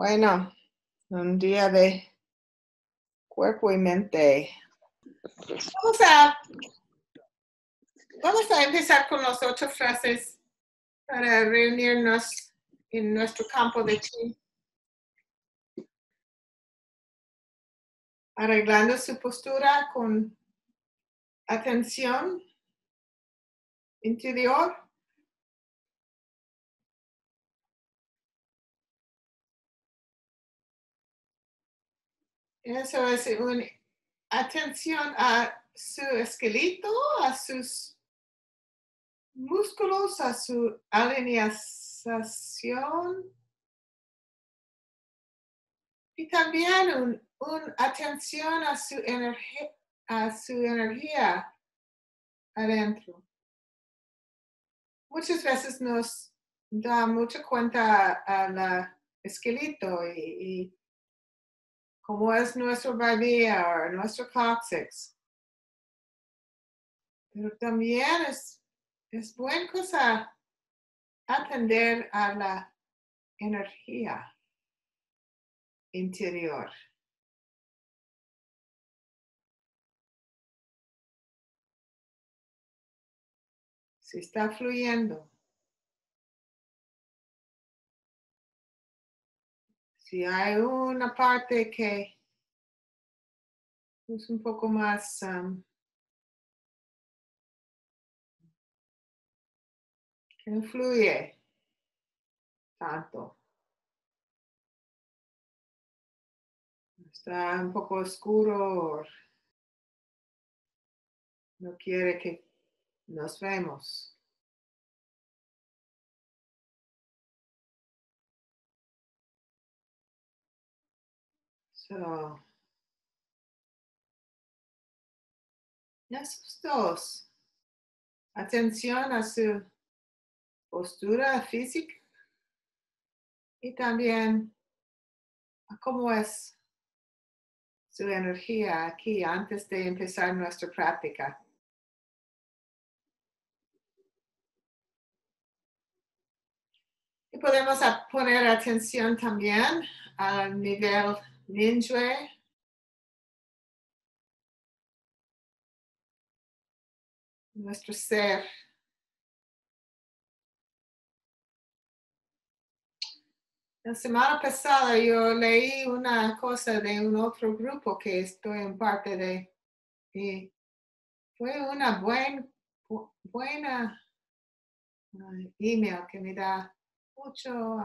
Bueno, un día de cuerpo y mente. Vamos a, vamos a empezar con las 8 frases para reunirnos en nuestro campo de chi. Arreglando su postura con atención interior. Eso es una atención a su esqueleto, a sus músculos, a su alineación y también una atención a su energía adentro. Muchas veces nos da mucha cuenta al esqueleto y cómo es nuestro barbilla o nuestro cóccix. Pero también es buena cosa atender a la energía interior. Si está fluyendo. Si hay una parte que es un poco más que no fluye tanto. Está un poco oscuro o no quiere que nos vemos. So, esos dos. Atención a su postura física y también a cómo es su energía aquí antes de empezar nuestra práctica. Y podemos poner atención también al nivel Mingyue. Nuestro ser. La semana pasada yo leí una cosa de un otro grupo que estoy en parte de y fue una buena email que me da mucho,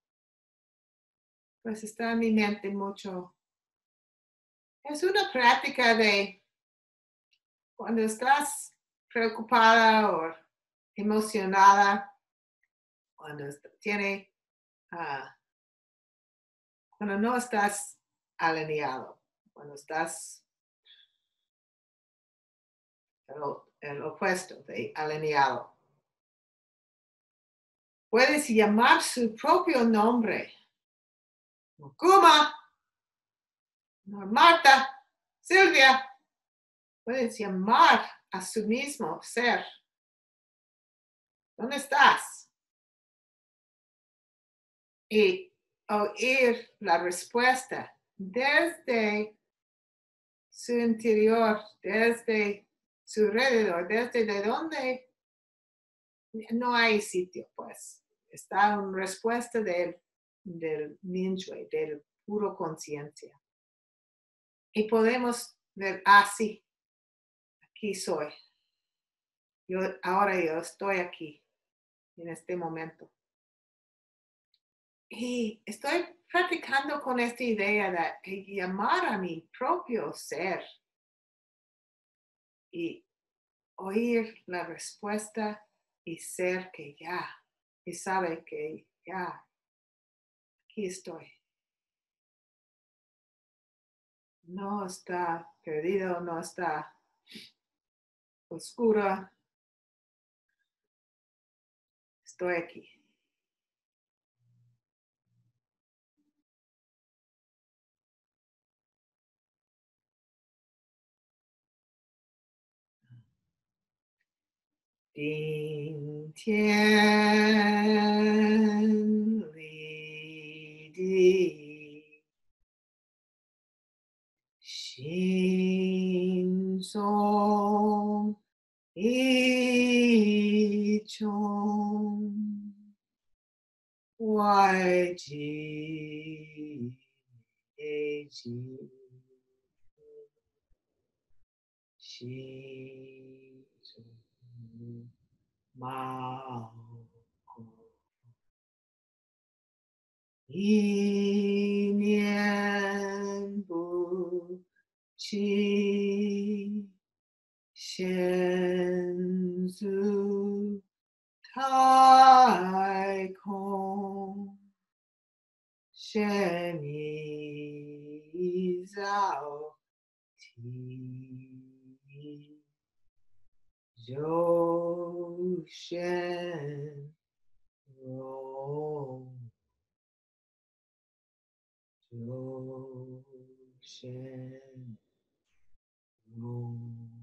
pues está en mi mente mucho. Es una práctica de cuando estás preocupada o emocionada, cuando cuando no estás alineado, cuando estás el opuesto de alineado. Puedes llamar su propio nombre. Kuma, Marta, Silvia. Puedes llamar a su mismo ser. ¿Dónde estás? Y oír la respuesta desde su interior, desde su alrededor, desde de donde no hay sitio, pues. Está una respuesta del Mingyue, del puro conciencia. Y podemos ver, sí, aquí soy. Ahora yo estoy aquí, en este momento. Y estoy practicando con esta idea de llamar a mi propio ser y oír la respuesta y ser que ya, y sabe que ya, aquí estoy. No está perdido, no está oscura. Estoy aquí. Ding Tian Li Di Shin-song Ichon YG Shin Mao Yin Bu Chi Shenzu Tai Kong Shen Yi Zhao Ti Zhou Shen Rong Zhou Shen Rong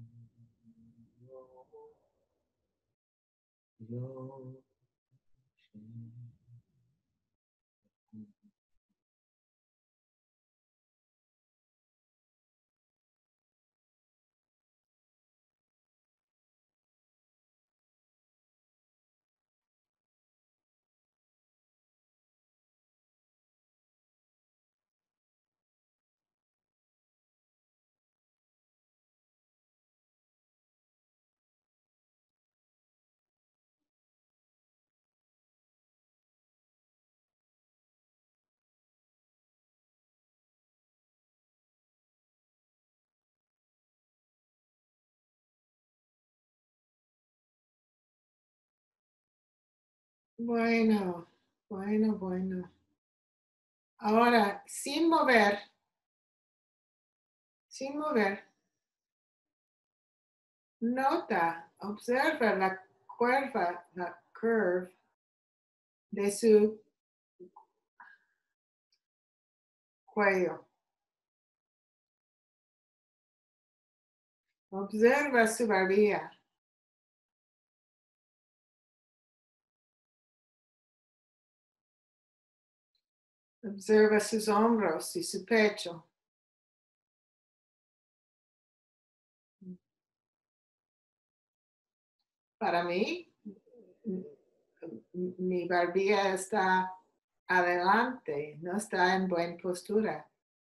Zhou Shen. Bueno, bueno. Ahora, sin mover, nota, observa la curve de su cuello. Observa su barbilla. Observa sus hombros y su pecho. Para mí, mi barbilla está adelante, no está en buena postura.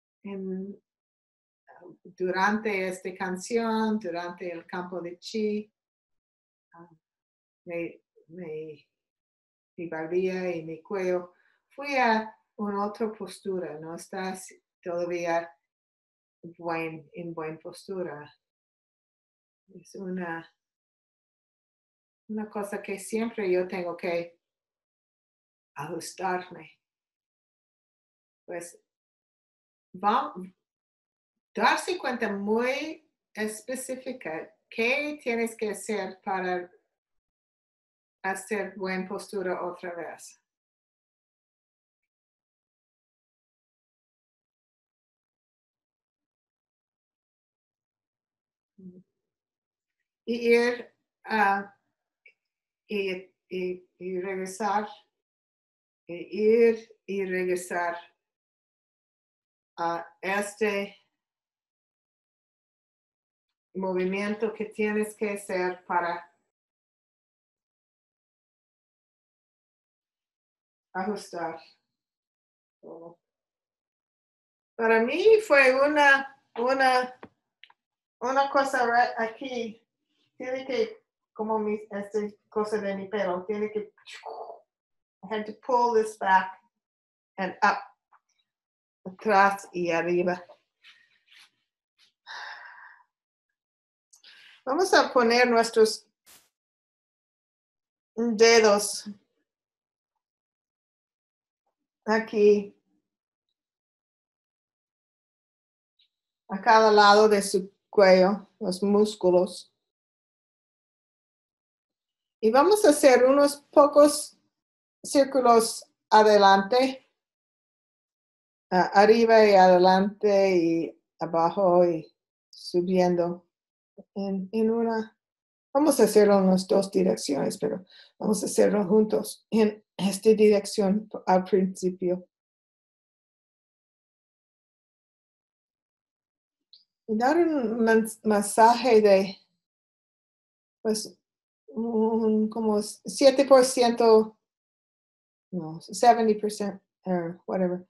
Durante esta canción, durante el campo de chi, mi barbilla y mi cuello, fui a una otra postura, no está todavía en buena postura. Es una cosa que siempre yo tengo que ajustarme. Pues vamos, darse cuenta muy específica qué tienes que hacer para hacer buena postura otra vez. Y ir y regresar, ir y regresar a este movimiento que tienes que hacer para ajustar todo. Para mí fue una cosa aquí, tiene que, como esta cosa de mi pelo, tiene que, I had to pull this back and up, atrás y arriba. Vamos a poner nuestros dedos aquí a cada lado de su cuello, los músculos. Y vamos a hacer unos pocos círculos adelante, arriba y adelante y abajo y subiendo en una. Vamos a hacerlo en las dos direcciones, pero vamos a hacerlo juntos en esta dirección al principio. Y dar un masaje de, pues, como 7%, no, 70%, or whatever,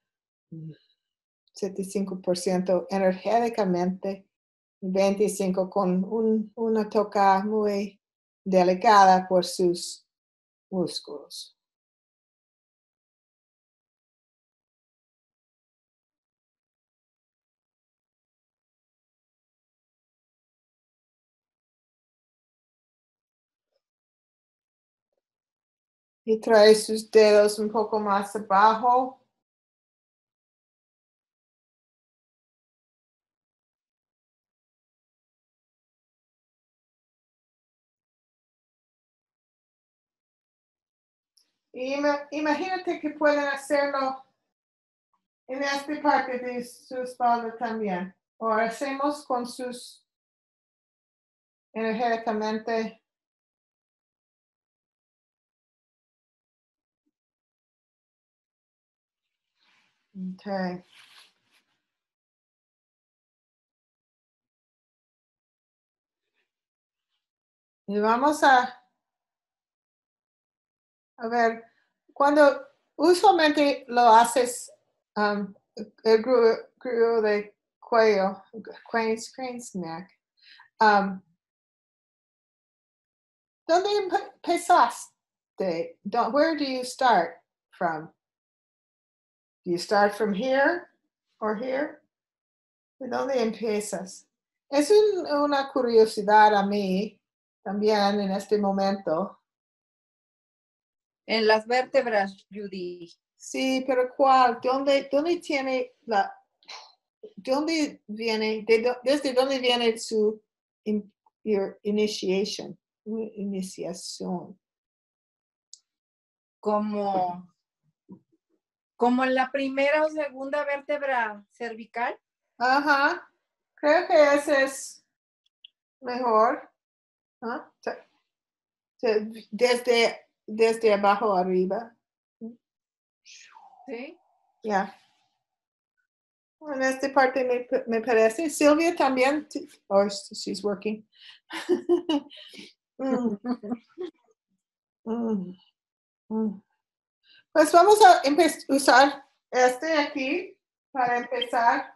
75% energéticamente, 25% con una toca muy delicada por sus músculos. Y trae sus dedos un poco más abajo. Y imagínate que pueden hacerlo en esta parte de su espalda también. O hacemos con sus energéticamente. Okay. Y vamos a ver, cuando usualmente lo haces, el grupo de cuello, crane's neck, um, ¿dónde empezaste? Where do you start from? Do you start from here or here? ¿De dónde empiezas? Es una curiosidad a mí también en este momento. En las vértebras, Judy. Sí, pero ¿cuál? ¿Dónde tiene dónde viene, desde dónde viene su initiación? Como en la primera o segunda vértebra cervical. Ajá, creo que ese es mejor. ¿Ah? Desde abajo arriba. Sí. Ya. En esta parte me parece. Silvia también. Oh, she's working. Mm, mm, mm. Pues vamos a usar este aquí para empezar.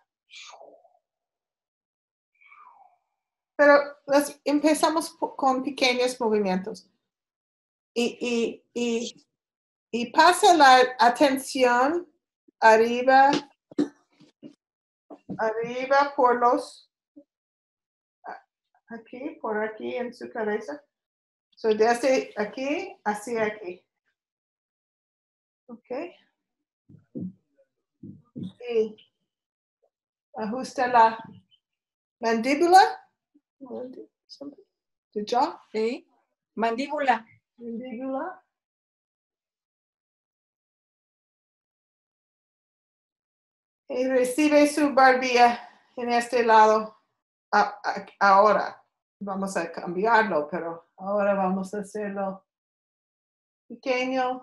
Pero empezamos con pequeños movimientos. Y pasa la atención arriba por por aquí en su cabeza. So, desde aquí hacia aquí. Ok. Y ajusta la mandíbula. The jaw. Sí. Mandíbula. Mandíbula. Y recibe su barbilla en este lado. Ahora vamos a cambiarlo, pero ahora vamos a hacerlo pequeño.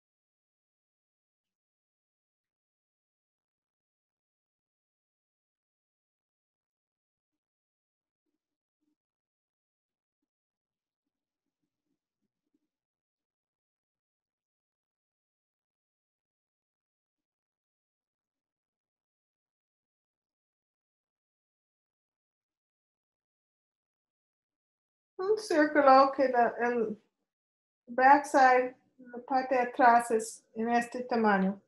Un círculo que el backside, la parte de atrás es en este tamaño.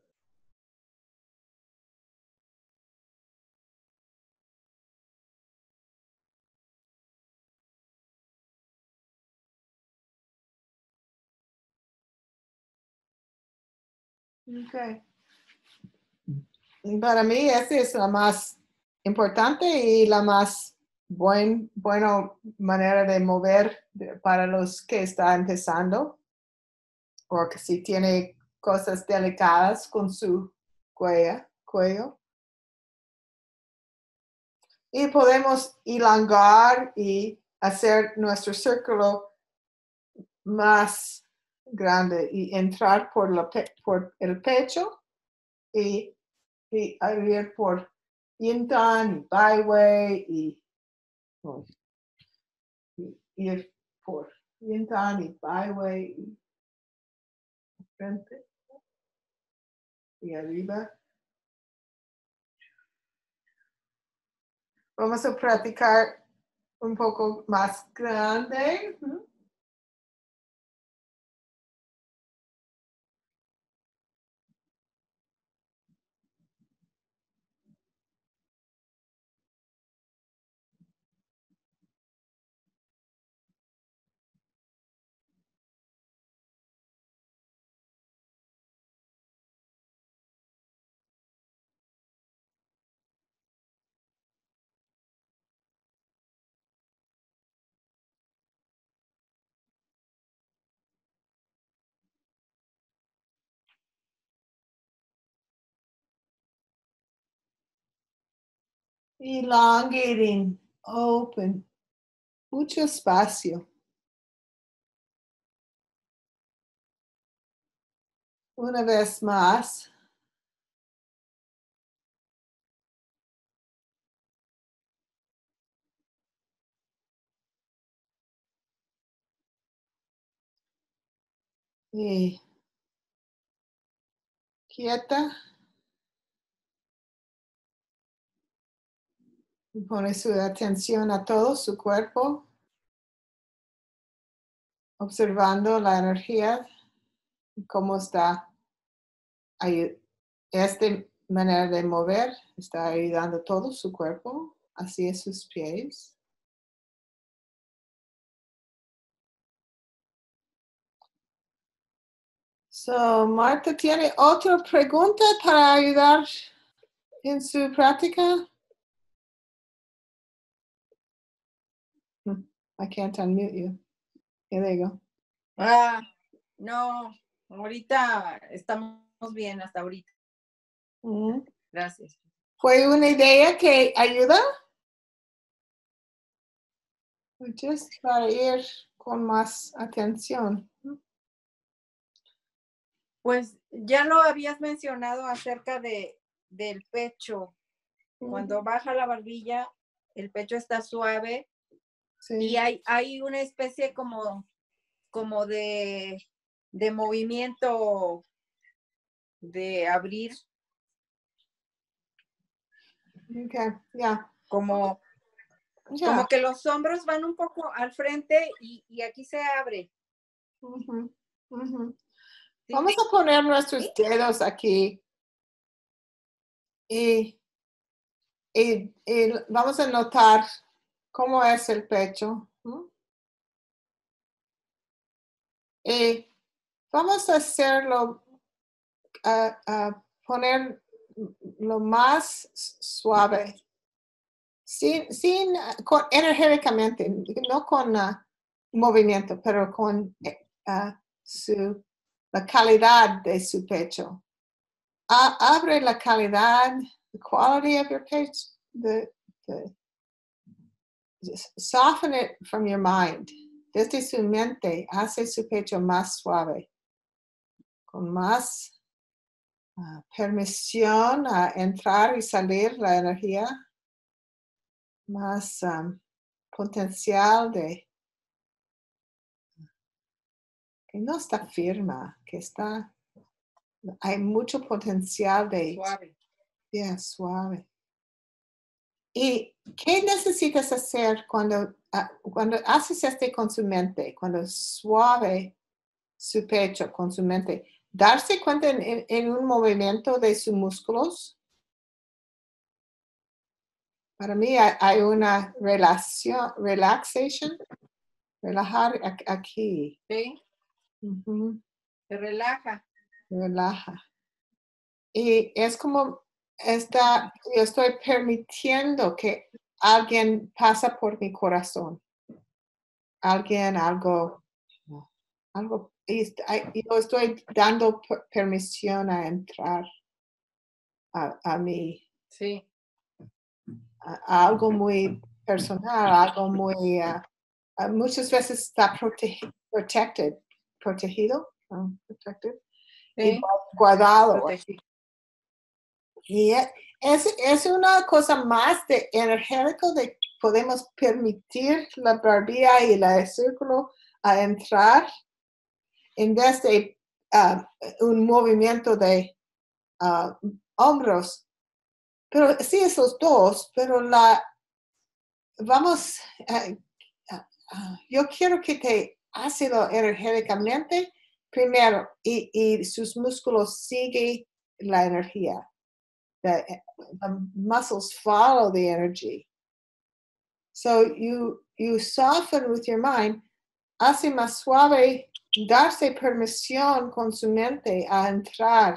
Okay. Para mí esa es la más importante y la más buena manera de mover para los que están empezando o que si tiene cosas delicadas con su cuello. Y podemos elongar y hacer nuestro círculo más grande y entrar por el pecho y abrir por Yintan y Byway y ir por Yintan y Byway y frente y arriba. Vamos a practicar un poco más grande. Elongating, open, mucho espacio. Una vez más. Y quieta. Y pone su atención a todo su cuerpo, observando la energía, cómo está. Esta manera de mover está ayudando todo su cuerpo hacia sus pies. So, Marta, ¿tiene otra pregunta para ayudar en su práctica? I can't unmute you. There you go. No, ahorita estamos bien hasta ahorita. Gracias. ¿Fue una idea que ayuda? Just para ir con más atención. Pues ya lo habías mencionado acerca del pecho. Cuando baja la barbilla, el pecho está suave. Sí. Y hay una especie como de movimiento de abrir. Okay, yeah. Como que los hombros van un poco al frente y aquí se abre. ¿Sí? Vamos a poner nuestros dedos aquí y vamos a notar cómo es el pecho. Y vamos a hacerlo, poner lo más suave, energéticamente, no con movimiento, pero con la calidad de su pecho. Abre la calidad, the quality of your page, soften it from your mind. Desde su mente, hace su pecho más suave, con más permisión a entrar y salir la energía, más potencial de que no está firme, que hay mucho potencial de suave. Yeah, suave. ¿Y qué necesitas hacer cuando haces con su mente, cuando suave su pecho con su mente? ¿Darse cuenta en un movimiento de sus músculos? Para mí hay una relaxation, relajar aquí. Sí. Se relaja. Relaja. Y es como yo estoy permitiendo que alguien pasa por mi corazón. Algo, y yo estoy dando permisión a entrar a mí. Sí. A algo muy personal, algo muy, muchas veces está protegido, protected, sí. Y guardado. Y es una cosa más de energético de podemos permitir la barbilla y el círculo a entrar en vez de un movimiento de hombros. Pero sí, esos dos, pero vamos, yo quiero que te ácido energéticamente primero y sus músculos siguen la energía. The muscles follow the energy. So you soften with your mind, hace más suave, darse permisión con su mente a entrar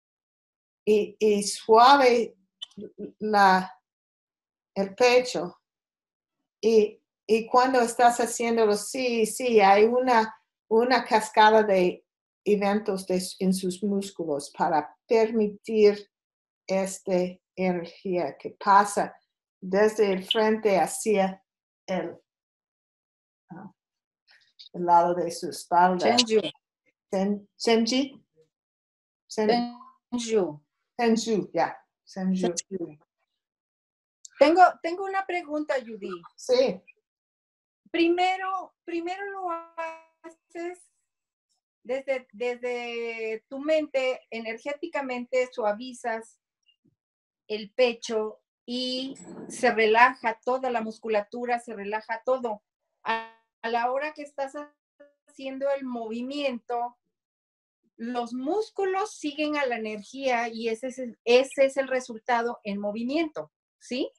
y suave el pecho. Y cuando estás haciéndolo, sí, hay una cascada de eventos en sus músculos para permitir esta energía que pasa desde el frente hacia el, el lado de su espalda. Senju. Senju, ya. Senju. Tengo una pregunta, Judy. Sí. Primero lo haces desde tu mente, energéticamente suavizas el pecho y se relaja toda la musculatura, se relaja todo. A la hora que estás haciendo el movimiento, los músculos siguen a la energía y ese es el resultado en movimiento, ¿sí?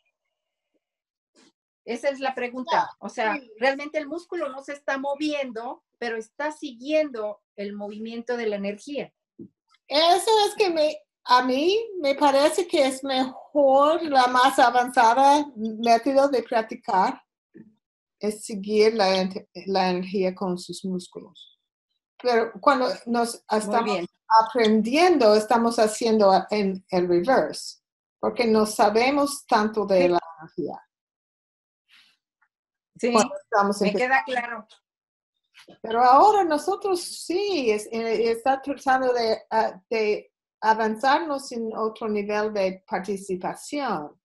Esa es la pregunta. O sea, realmente el músculo no se está moviendo, pero está siguiendo el movimiento de la energía. Eso es que a mí me parece que es mejor, la más avanzada método de practicar es seguir la energía con sus músculos. Pero cuando nos estamos aprendiendo, estamos haciendo en el reverse, porque no sabemos tanto de la energía. Sí, me queda claro. Pero ahora nosotros sí, está tratando de avanzarnos en otro nivel de participación.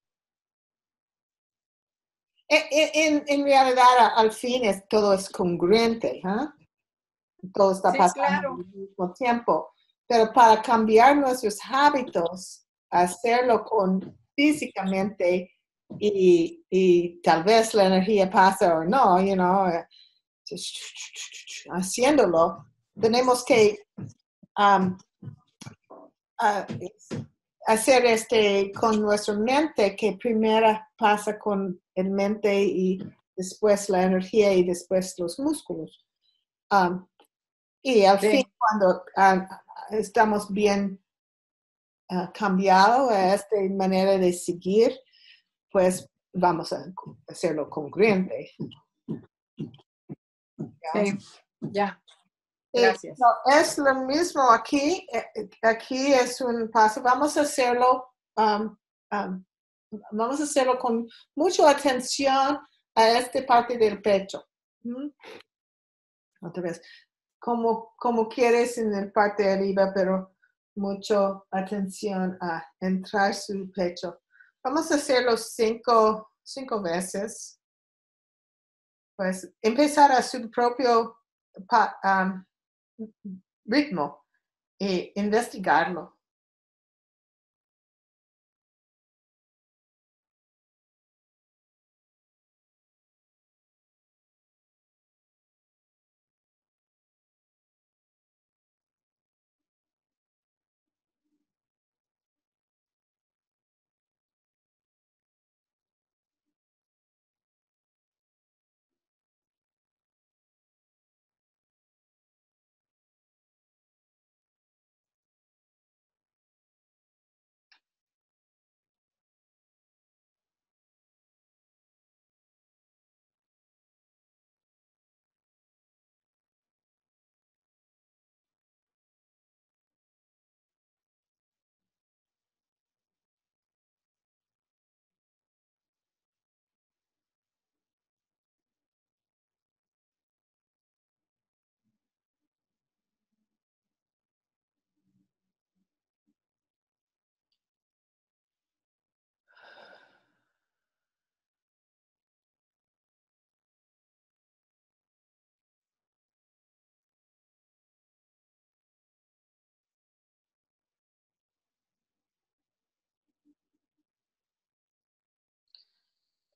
En realidad, al fin, todo es congruente, todo está pasando al mismo tiempo. Pero para cambiar nuestros hábitos, hacerlo físicamente y tal vez la energía pasa o no, haciéndolo, tenemos que hacer con nuestra mente, que primero pasa con el mente y después la energía y después los músculos. Y al fin, cuando estamos bien cambiados a esta manera de seguir, pues vamos a hacerlo congruente. Sí, ya. Gracias. Es lo mismo aquí. Aquí es un paso. Vamos a hacerlo con mucha atención a esta parte del pecho. Otra vez. Como quieres en la parte de arriba, pero mucha atención a entrar su pecho. Vamos a hacerlo cinco veces. Pues empezar a su propio ritmo e investigarlo.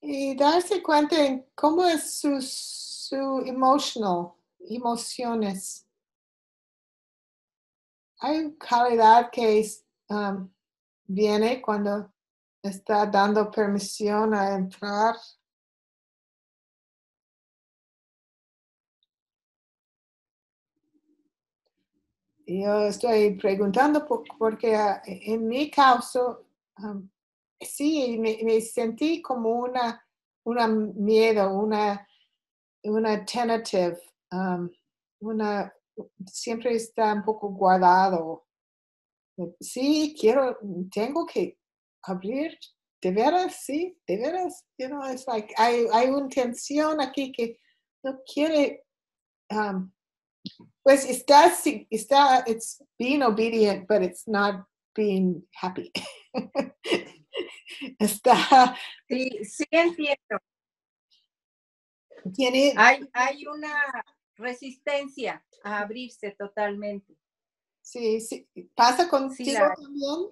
Y darse cuenta en cómo es su emociones. Hay claridad que viene cuando está dando permisión a entrar. Yo estoy preguntando porque en mi caso, sí, me sentí como una miedo, una tentative, siempre está un poco guardado. Sí, tengo que abrir, de veras, sí, de veras, it's like, hay una tensión aquí que no quiere, pues it's being obedient, but it's not being happy. Está, Sí, sí entiendo. tiene, Hay una resistencia a abrirse totalmente. sí, ¿pasa Sí, contigo también?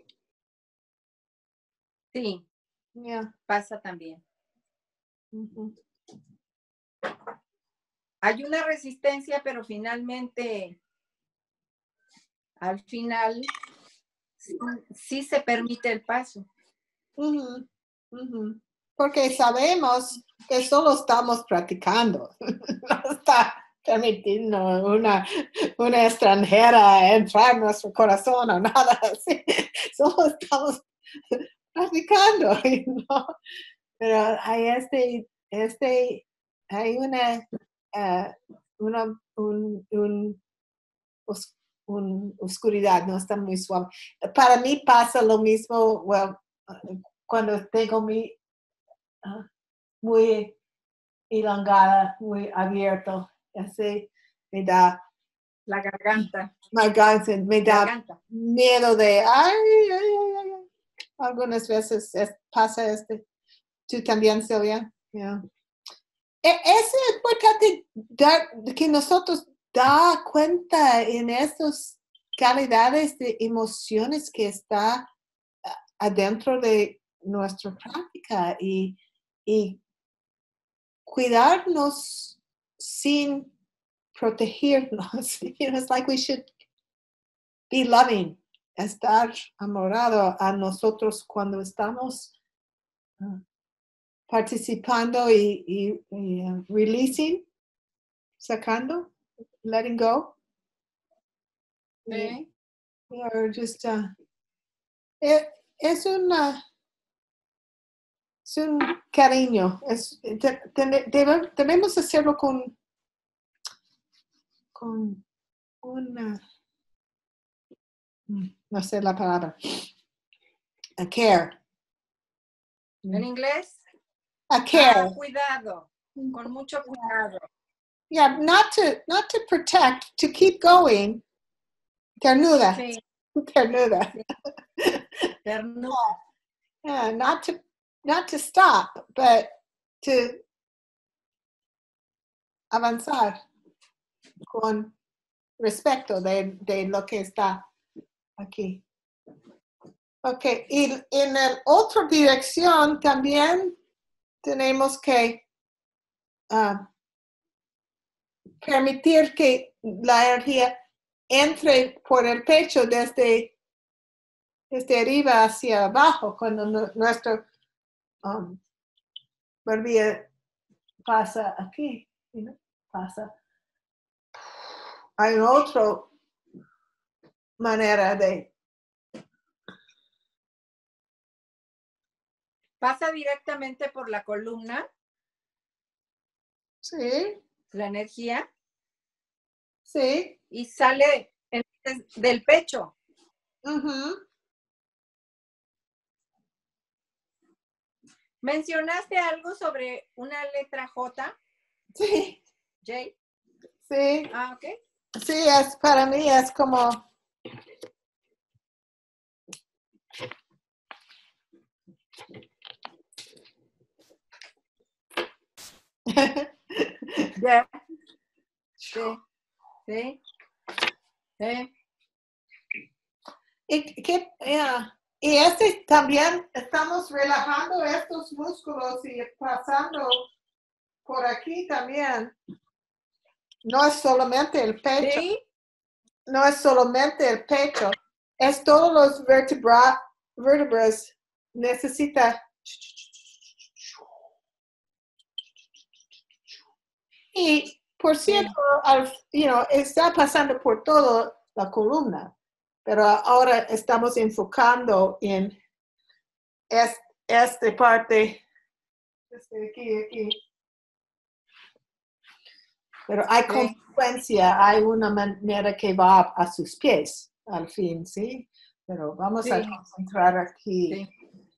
sí, Yeah. pasa también. Ujú. Hay una resistencia, pero finalmente, al final, sí se permite el paso. Ujú, ujú. Porque sabemos que solo estamos practicando. No está permitiendo una extranjera entrar en nuestro corazón o nada así. Solo estamos practicando, ¿no? Pero hay hay os- oscuridad, no está muy suave. Para mí pasa lo mismo, cuando tengo muy elongada, muy abierto, así me da, La garganta. me da Garganta. miedo de, ay. Algunas veces pasa ¿Tú también, Silvia? Yeah. Es importante que nosotros da cuenta en estas calidades de emociones que está adentro de nuestra práctica y cuidarnos sin protegernos. It's like we should be loving, estar amorado a nosotros cuando estamos participando y releasing, sacando, letting go. Sí. Or just, es un cariño. Debemos hacerlo con una, no sé la palabra, a care. ¿En inglés? A care. Cuidado, con mucho cuidado. Yeah, not to protect, to keep going. Ternura. Sí. Ternura. Ternura. Yeah, not to stop, but to avanzar con respecto de lo que está aquí. Ok, y en la otra dirección también tenemos que permitir que la energía entre por el pecho desde arriba hacia abajo, cuando nuestro barbilla pasa aquí, pasa. Hay otra manera de... Pasa directamente por la columna. Sí. La energía. Sí. Y sale del pecho. Uh-huh. ¿Mencionaste algo sobre una letra J? Sí. J. Sí. Ok. Sí, para mí es como... Yeah. Sí. Sí. Sí. Y también estamos relajando estos músculos y pasando por aquí también. No es solamente el pecho. ¿Sí? No es solamente el pecho. Es todos los vértebras. Necesita. Y por cierto, está pasando por toda la columna, pero ahora estamos enfocando en esta parte, aquí. Pero hay consecuencia, hay una manera que va a sus pies al fin, ¿sí? Pero vamos a concentrar aquí. Sí.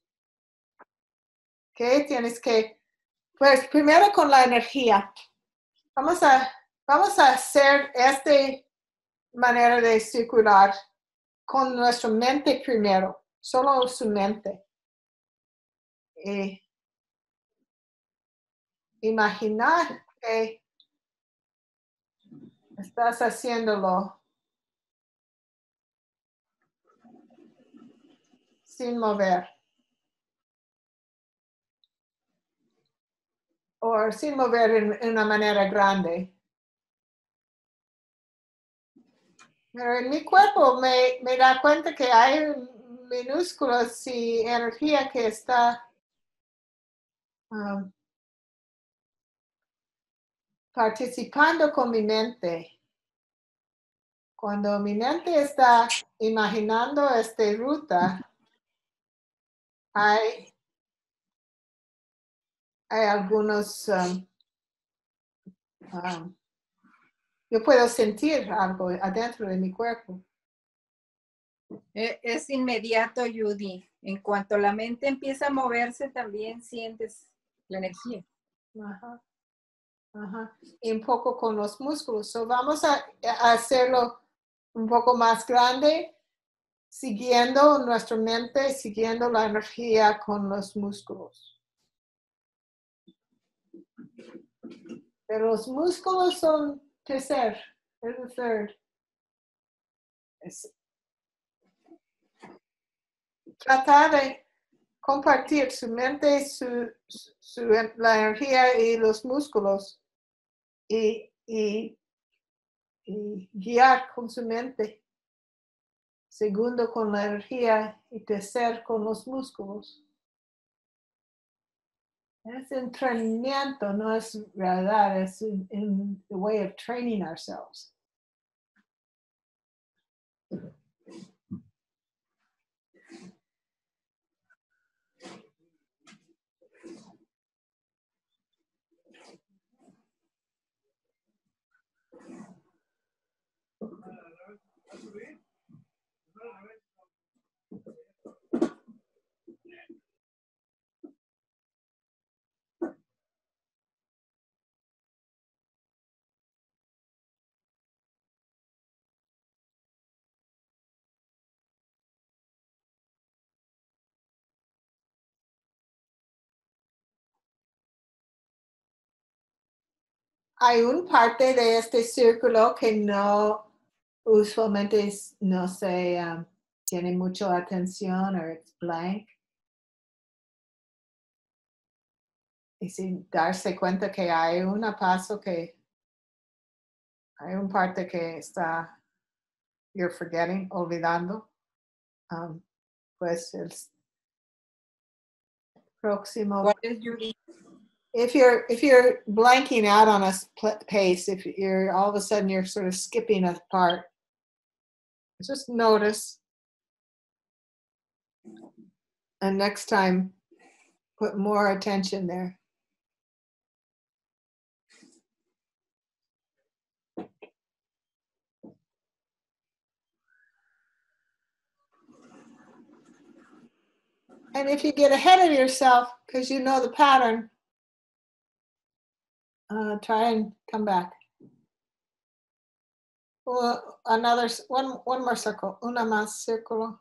¿Qué tienes que? Pues primero con la energía. Vamos a hacer esta manera de circular con nuestra mente primero, solo su mente. Imaginar que estás haciéndolo sin mover. O sin mover en una manera grande. Pero en mi cuerpo me da cuenta que hay minúsculos y energía que está participando con mi mente. Cuando mi mente está imaginando esta ruta, hay algunos, yo puedo sentir algo adentro de mi cuerpo. Es inmediato, Judy. En cuanto la mente empieza a moverse, también sientes la energía. Ajá. Ajá. Y un poco con los músculos. So vamos a hacerlo un poco más grande, siguiendo nuestra mente, siguiendo la energía con los músculos. Pero los músculos son tercer, es el third. Tratar de compartir su mente, la energía y los músculos y guiar con su mente. Segundo con la energía y tercer con los músculos. Es entrenamiento, no es realidad, es in the way of training ourselves. Hay un parte de este círculo que no, usualmente no se tiene mucha atención o es blank. Y sin darse cuenta que hay un paso que, hay un parte que está, you're forgetting, olvidando. Pues el próximo. ¿Cuál es, Judy? If you're blanking out on a pace, if you're all of a sudden you're sort of skipping a part, just notice. And next time, put more attention there. And if you get ahead of yourself because you know the pattern, try and come back. Well, one more circle. Una más círculo.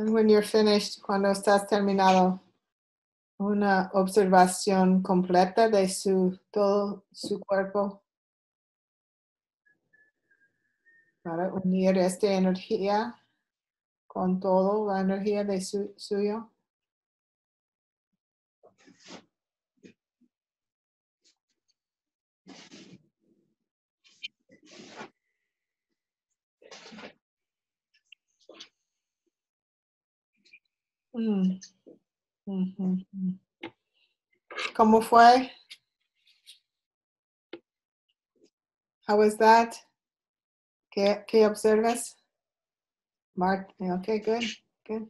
And when you're finished, cuando estás terminado, una observación completa de todo su cuerpo para unir esta energía con toda la energía de suyo. ¿Cómo fue? How was that? ¿Qué observas? Mark, okay, good.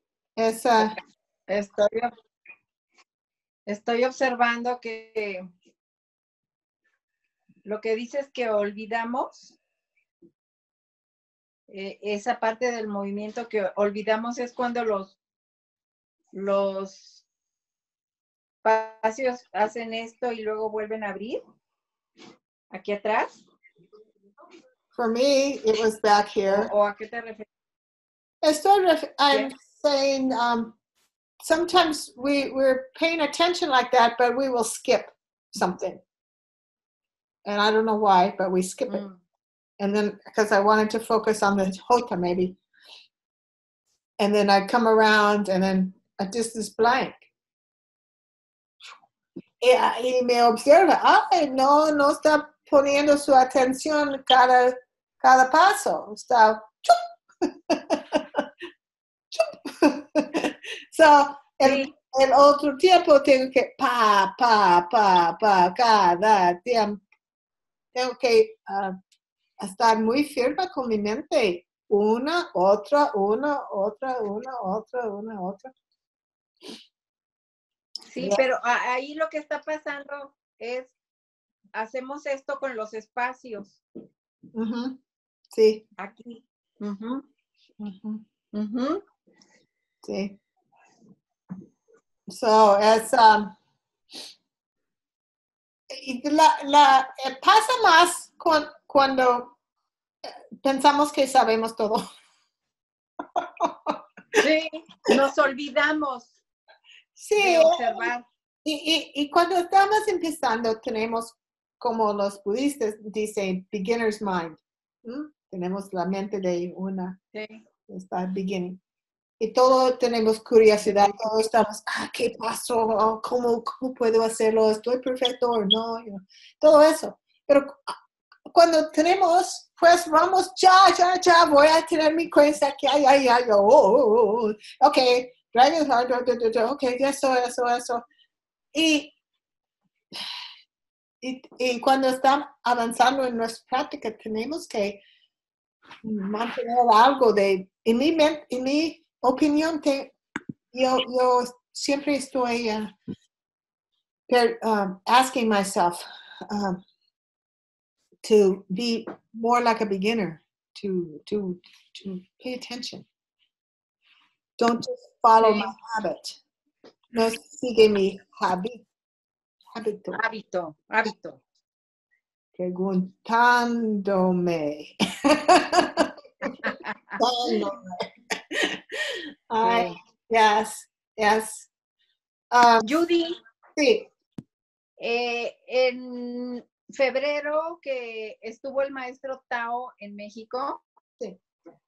Estoy observando que lo que dices que olvidamos, esa parte del movimiento que olvidamos es cuando los espacios hacen esto y luego vuelven a abrir. Aquí atrás. For me, it was back here. ¿O a qué te refieres? I'm saying sometimes we're paying attention like that, but we will skip something. And I don't know why, but we skip it. And then, because I wanted to focus on the Hota maybe. And then I'd come around and then I just is blank. Y me observa, ay, no está poniendo su atención cada paso. Está So, el otro tiempo tengo que cada tiempo. Tengo que estar muy firme con mi mente. Una, otra. Sí, pero ahí lo que está pasando es, hacemos esto con los espacios. Sí. Aquí. Sí. So, es... pasa más cuando pensamos que sabemos todo. Sí, nos olvidamos de observar. Y cuando estamos empezando, tenemos, como los budistas dicen, beginner's mind. Tenemos la mente de una, está beginning. Y todos tenemos curiosidad, todos estamos, ¿qué pasó? ¿Cómo puedo hacerlo? ¿Estoy perfecto o no? Todo eso. Pero cuando tenemos, pues vamos, ya, voy a tener mi cuenta, que ok, Dragon's Heart, ok, eso. Y cuando estamos avanzando en nuestra práctica, tenemos que mantener algo de, en mi opinión, yo siempre estoy asking myself to be more like a beginner, to pay attention. Don't just follow my habit. No sigue mi hábito. Preguntándome. Yes. Judy. Sí. En febrero que estuvo el maestro Tao en México, sí,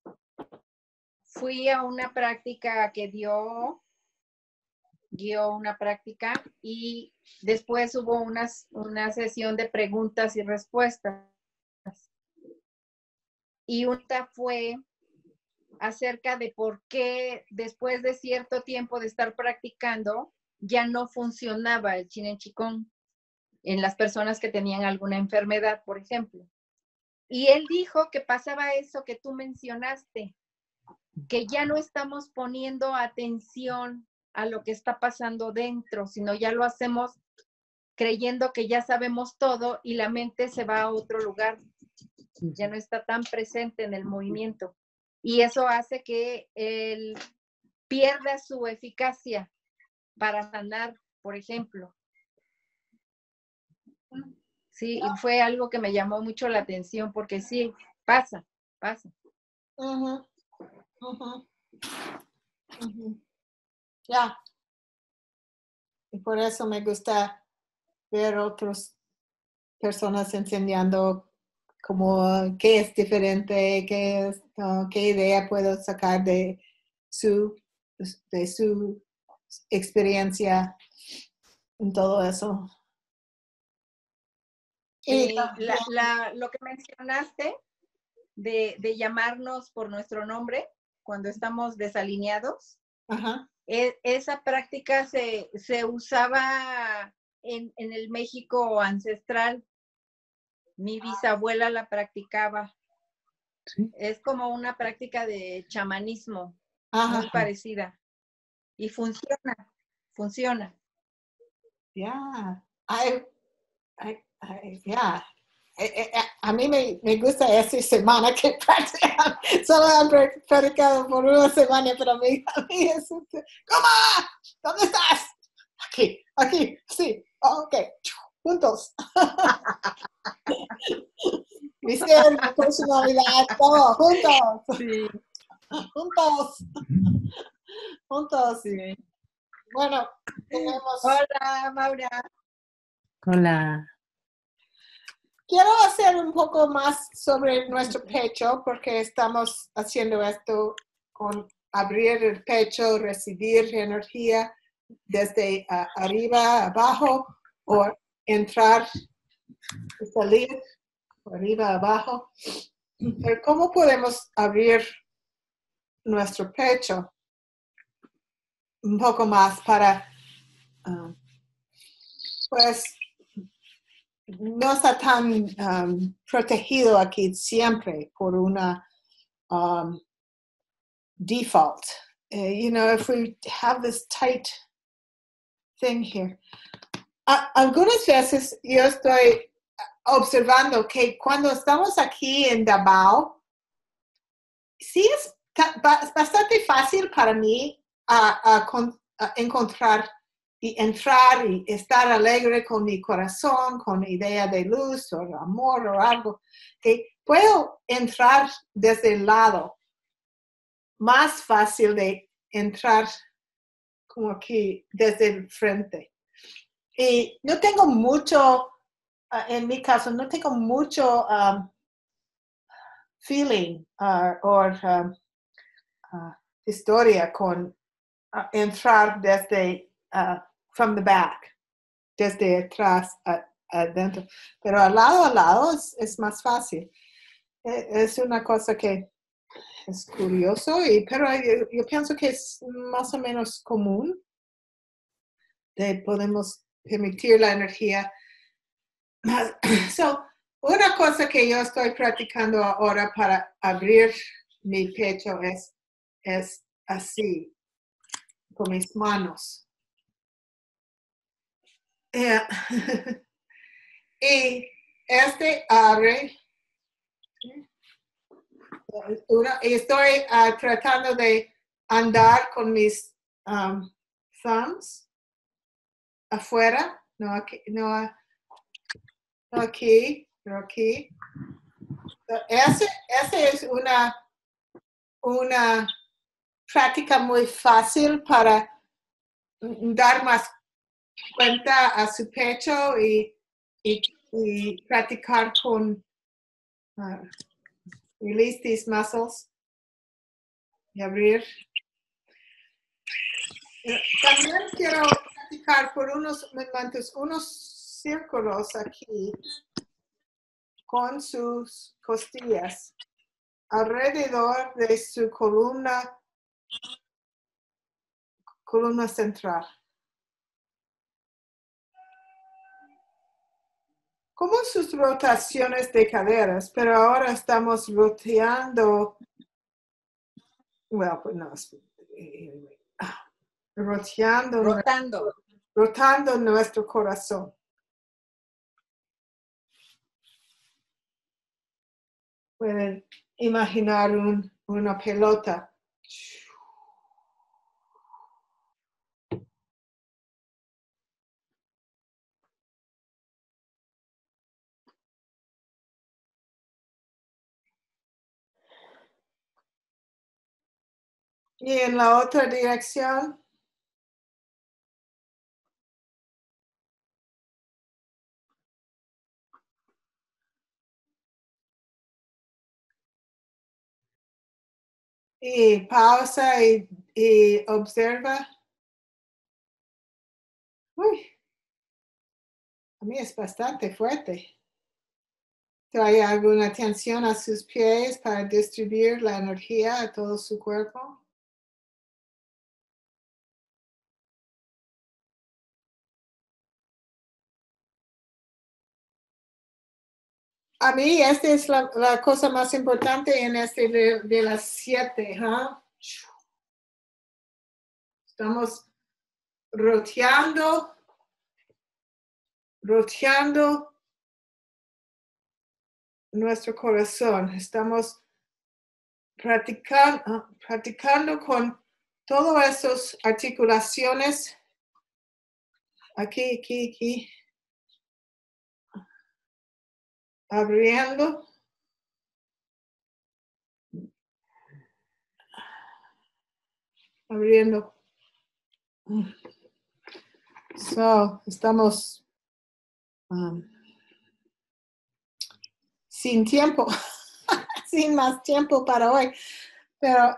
fui a una práctica que dio una práctica y después hubo una sesión de preguntas y respuestas. Y una fue acerca de por qué después de cierto tiempo de estar practicando ya no funcionaba el Chinen Chikung en las personas que tenían alguna enfermedad, por ejemplo. Y él dijo que pasaba eso que tú mencionaste, que ya no estamos poniendo atención a lo que está pasando dentro, sino ya lo hacemos creyendo que ya sabemos todo y la mente se va a otro lugar. Ya no está tan presente en el movimiento. Y eso hace que él pierda su eficacia para sanar, por ejemplo. Sí, y fue algo que me llamó mucho la atención porque sí, pasa. Ya. Y por eso me gusta ver otras personas enseñando como qué es diferente, qué idea puedo sacar su, de su experiencia en todo eso. Y lo que mencionaste de llamarnos por nuestro nombre cuando estamos desalineados, ajá. Esa práctica se usaba en el México ancestral. Mi bisabuela la practicaba. Sí. Es como una práctica de chamanismo, Ajá. muy parecida. Y funciona. Ya. Ya. A mí me gusta esta semana que practican. Solo han practicado por una semana, pero a mí es... ¿Cómo? ¿Dónde estás? Aquí, sí. Oh, ok, juntos. Mi ser, mi personalidad, todo, juntos. Sí. Juntos. Sí. Bueno, tenemos... Hola, Maura. Hola. Quiero hacer un poco más sobre nuestro pecho porque estamos haciendo esto con abrir el pecho, recibir energía desde arriba, abajo, o entrar y salir, arriba, abajo. Pero ¿cómo podemos abrir nuestro pecho un poco más para, pues, no está tan protegido aquí siempre por una default? If we have this tight thing here. Algunas veces yo estoy observando que cuando estamos aquí en Davao, sí es bastante fácil para mí encontrar y entrar y estar alegre con mi corazón, con idea de luz o amor o algo, que puedo entrar desde el lado, más fácil de entrar como aquí desde el frente. Y no tengo mucho, en mi caso, no tengo mucho feeling o historia con entrar desde from the back, desde atrás adentro. Pero al lado es más fácil. Es una cosa que es curioso, pero yo pienso que es más o menos común. Podemos permitir la energía. So, una cosa que yo estoy practicando ahora para abrir mi pecho es así, con mis manos. Y abre. Estoy tratando de andar con mis thumbs afuera, no aquí, no aquí, pero aquí. Ese es una práctica muy fácil para dar más cuenta a su pecho y practicar con release these muscles y abrir. También quiero practicar por unos momentos unos círculos aquí con sus costillas alrededor de su columna central. Como sus rotaciones de caderas, pero ahora estamos roteando, well, pues no, rotando nuestro corazón. Pueden imaginar una pelota. Y en la otra dirección. Y pausa y observa. Uy, a mí es bastante fuerte. ¿Trae alguna tensión a sus pies para distribuir la energía a todo su cuerpo? A mí esta es la cosa más importante en este de las 7. Estamos roteando nuestro corazón. Estamos practicando con todas esas articulaciones. Aquí. Abriendo. So, estamos sin tiempo, sin más tiempo para hoy. Pero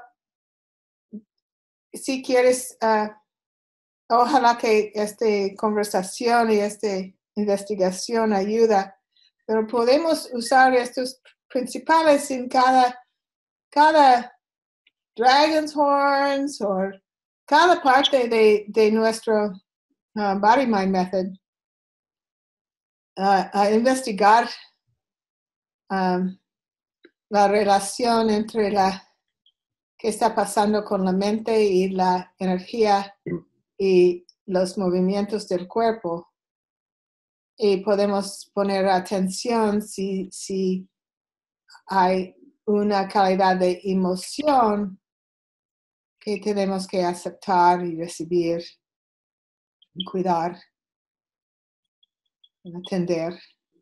si quieres, ojalá que esta conversación y esta investigación ayuda, pero podemos usar estos principales en cada Dragon's Horns o cada parte de nuestro Body Mind Method a investigar la relación entre qué está pasando con la mente y la energía y los movimientos del cuerpo. Y podemos poner atención si hay una calidad de emoción que tenemos que aceptar y recibir, y cuidar, y atender.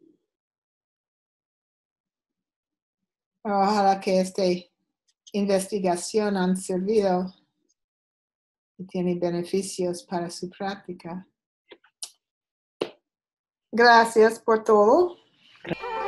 Ojalá que esta investigación han servido y tiene beneficios para su práctica. Gracias por todo.